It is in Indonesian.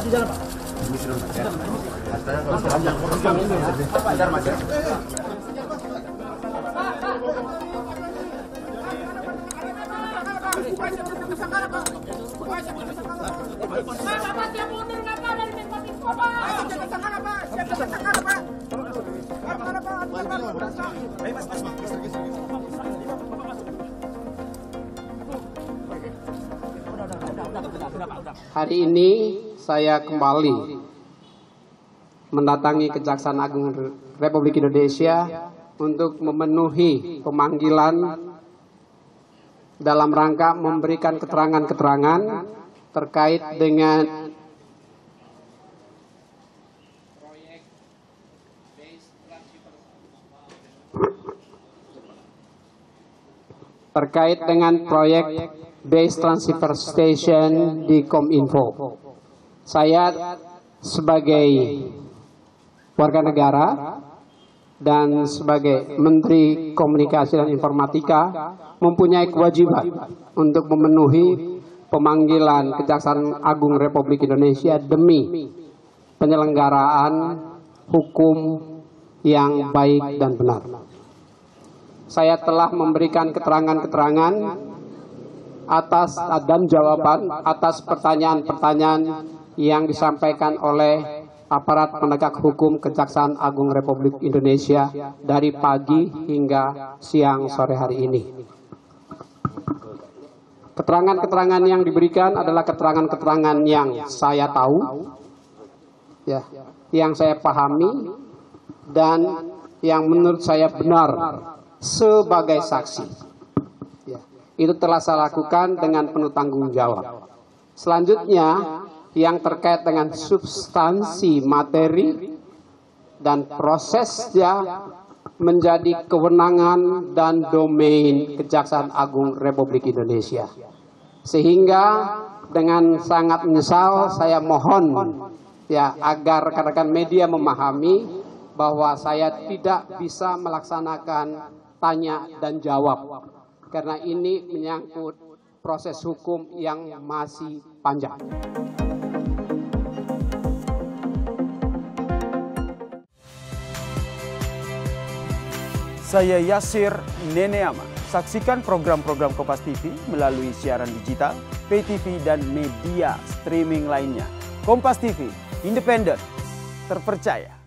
jalan, Pak. Permisi dulu, Mas. Katanya kalau sepanjang ini sebentar, Mas. Hari ini saya kembali mendatangi Kejaksaan Agung Republik Indonesia untuk memenuhi pemanggilan dalam rangka memberikan keterangan-keterangan terkait dengan proyek Base Transceiver Station di Kominfo. Saya sebagai warga negara dan sebagai Menteri Komunikasi dan Informatika mempunyai kewajiban untuk memenuhi pemanggilan Kejaksaan Agung Republik Indonesia demi penyelenggaraan hukum yang baik dan benar. Saya telah memberikan keterangan-keterangan atas dan jawaban atas pertanyaan-pertanyaan yang disampaikan oleh aparat penegak hukum Kejaksaan Agung Republik Indonesia dari pagi hingga siang sore hari ini. Keterangan-keterangan yang diberikan adalah keterangan-keterangan yang saya tahu, ya, yang saya pahami, dan yang menurut saya benar sebagai saksi. Itu telah saya lakukan dengan penuh tanggung jawab. Selanjutnya, yang terkait dengan substansi materi dan prosesnya menjadi kewenangan dan domain Kejaksaan Agung Republik Indonesia. Sehingga dengan sangat menyesal saya mohon ya agar rekan-rekan media memahami bahwa saya tidak bisa melaksanakan tanya dan jawab. Karena ini menyangkut proses hukum yang masih panjang. Saya Yasir Neneama. Saksikan program-program Kompas TV melalui siaran digital, pay TV, dan media streaming lainnya. Kompas TV, independen, terpercaya.